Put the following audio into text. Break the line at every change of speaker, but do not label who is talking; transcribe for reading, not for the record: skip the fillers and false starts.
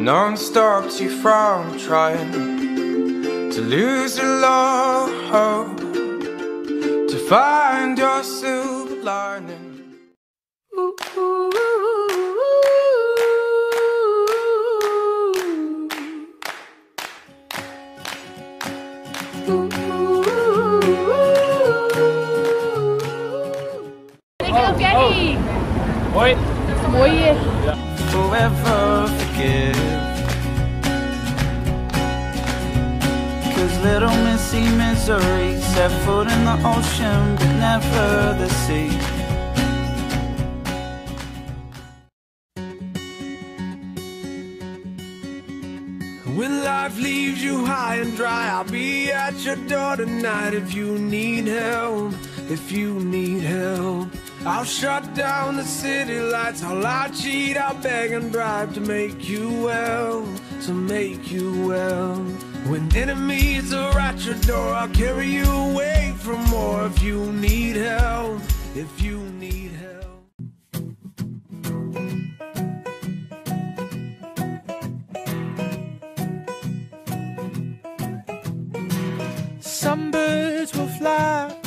alone stops you from trying to lose your love, to find your silver lining. Ooh, ooh,
Mooi.
Mooie.
Forever forgive, 'cause little Missy Misery set foot in the ocean but never the sea. When life leaves you high and dry, I'll be at your door tonight if you need help, if you need help. I'll shut down the city lights, I'll lie, cheat, I'll beg and bribe to make you well, to make you well. When enemies are at your door, I'll carry you away from more if you need help, if you need help. Some birds will fly